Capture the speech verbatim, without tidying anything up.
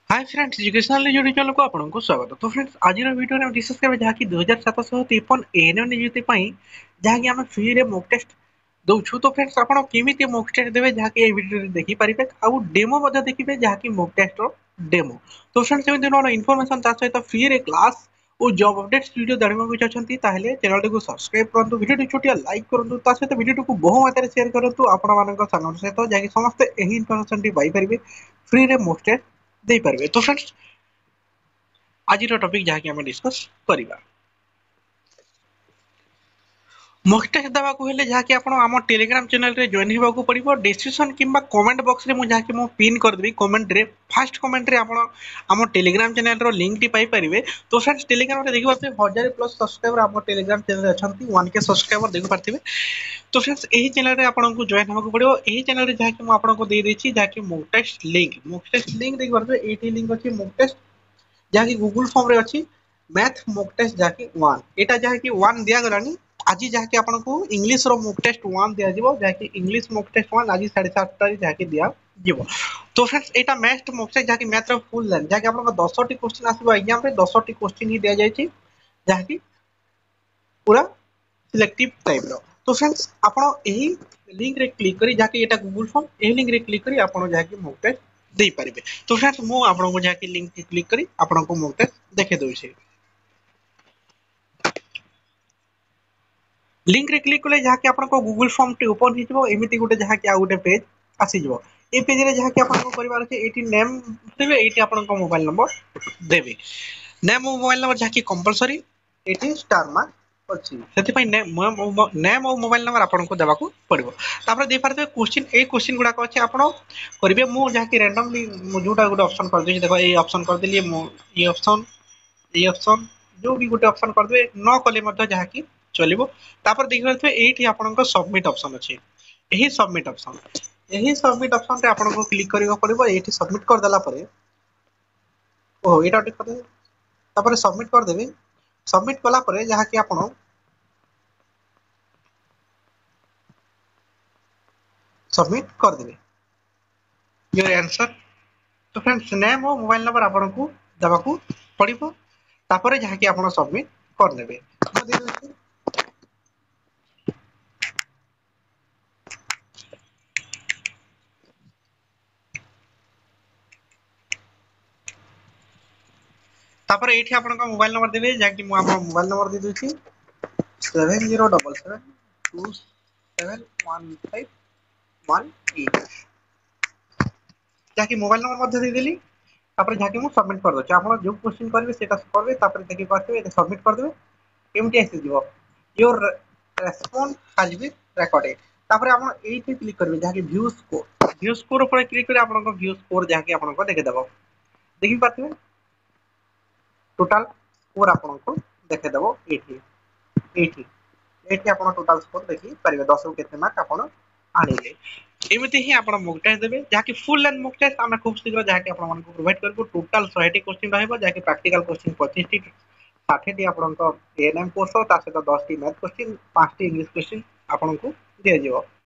हाय friends educational YouTube channel को आपको स्वागत। तो फ्रेंड्स आज वीडियो में डिस्कस करबे जहाँकि दो हज़ार सात सौ तिरपन एएनएम नियुक्ति पई जहाँकि हम फ्री रे मॉक टेस्ट दउछु। तो फ्रेंड्स आपण केमिति मॉक टेस्ट देबे जहाँकि ए वीडियो रे देखि परिबे आ डेमो मध्ये देखिबे जहाँकि मॉक टेस्ट रो डेमो। तो फ्रेंड्स एमिति न इन्फॉर्मेशन ता सहित फ्री रे क्लास और जॉब अपडेट्स वीडियो जानबा को चाहछंती ताहेले चैनल को सब्सक्राइब करंतु, वीडियो छोटिया लाइक करंतु, ता सहित वीडियो को बहु मात्रा रे शेयर करंतु आपण मानक संग सहित जहाँकि समस्त एही इन्फॉर्मेशन टी पाई परिबे फ्री रे मॉक टेस्ट दे पारबे। तो फ्रेंड्स आज टॉपिक जहाँकि आम डिस्कस करवा मॉक टेस्ट देवा को हेले जहाँकि आपण आम टेलीग्राम चैनल रे जॉइन होगा पड़ो। डिस्क्रिप्शन किंबा कमेंट बॉक्स रे मु जहाँकि मु पिन करदेवी कमेंट रे फास्ट कमेंट रे आपण आम टेलीग्राम चैनल रो लिंक टी पाई परिबे। तो फ्रेंड्स टेलीग्राम रे देखि पारबे हजार प्लस सब्सक्राइबर आम टेलीग्राम चैनल रे अछंती वन के सब्सक्राइबर देखि पारथिबे। तो फ्रेंड्स एही चैनल रे आपण को जॉइन होगा पड़ो। एही चैनल रे जहाँकि मु आपण को दे देछि जहाँकि mock test link mock test link देखि पारबे। एटी लिंक अछि मॉक टेस्ट जहाँकि गूगल फॉर्म रे अछि मैथ मॉक टेस्ट जहाँकि वन एटा जहाँकि वन दिया गलानी। आज जहाँकि आपको इंग्लिश रो मॉक टेस्ट वन दिया जिवो जहाँकि इंग्लिश मॉक टेस्ट वन आज साढ़े सात टा जहाँकि दिया जिवो। तो फ्रेंड्स एटा मैथ मॉक टेस्ट जहाँकि मैथ रो फुल लेंथ जहाँकि आपको दस टी क्वेश्चन आसीबो एग्जाम रे दस टी क्वेश्चन ही दिया जायछि जहाँकि पूरा सिलेक्टिव टाइप रो। तो फ्रेंड्स आपण एही लिंक रे क्लिक करी जहाँकि एटा गूगल फॉर्म एही लिंक रे क्लिक करी आपण जहाँकि मॉक टेस्ट दे पारिबे। तो फ्रेंड्स मु आपण को जहाँकि लिंक के क्लिक करी आपण को मॉक टेस्ट देखे दउछि। लिंक रे क्लिक कले जहाँकि आपको गूगल फॉर्म टी ओपन हिजबो एमिति गुटे जहाँकि आ गुटे पेज आसी जिवो। ए पेज रे जहाँकि आपको परिवार अछि एटी नेम देबे एटी आपको मोबाइल नंबर देबे। नेम और मोबाइल नंबर जहाँकि कंपलसरी एटी स्टार मार्क अछि सेति पई नेम नेम और मोबाइल नंबर आपको देबाकू पड़िबो। तापर दे पारते क्वेश्चन ए क्वेश्चन गुडा को अछि आपण करिवे मु जहाँकि रैंडमली जोटा गुटे ऑप्शन कर देछि देखो ए ऑप्शन कर देली मु ए ऑप्शन ए ऑप्शन जो भी गुटे ऑप्शन कर देबे न कले मते जहाँकि चलिबो। तापर देखि पारते एठी आपनको सबमिट ऑप्शन अछि एही सबमिट ऑप्शन एही सबमिट ऑप्शन रे आपनको क्लिक करियो पड़िबो। एठी सबमिट कर देला परे ओ एटा टिक कर तापर सबमिट कर देबे। सबमिट कला परे जहाँकि आपण सबमिट कर देबे योर आंसर। तो फ्रेंड्स नेम और मोबाइल नंबर आपनको देबाकू पड़िबो। तापर जहाँकि आपण सबमिट कर देबे। तापर एठी आपनको मोबाइल नंबर देबे जहाँकि मु आपन मोबाइल नंबर दे दोछि seven zero seven seven two seven one five one eight जहाँकि मोबाइल नंबर मध्ये दे देली। तापर जहाँकि मु सबमिट कर दोछि आपण जो क्वेश्चन करबे सेटा करबे तापर देखि पाछे एटा सबमिट कर देबे एमटी आसी जिवो your response has been recorded. तापर आपण एठी क्लिक करबे जहाँकि व्यू स्कोर व्यू स्कोर ऊपर क्लिक करे आपनको व्यू स्कोर जहाँकि आपनको देखे देबो देखि पाछे टोटल स्कोर आपनको देखे देबो एठी एठी एठी आपण टोटल स्कोर देखि परिबे दस को केते मार्क आपण आनिले। एमिति ही आपण मॉक टेस्ट देबे जहाँकि फुल लेंथ मॉक टेस्ट आमे खूब शीघ्र जहाँकि आपण मानको प्रोवाइड करबो। टोटल सौ टी क्वेश्चन रहइबो जहाँकि प्रैक्टिकल क्वेश्चन पच्चीस टी साठ टी आपनको एएनएम कोर्स ता सहित दस टी मैथ क्वेश्चन पाँच टी इंग्लिश क्वेश्चन आपनको दिया जिवो।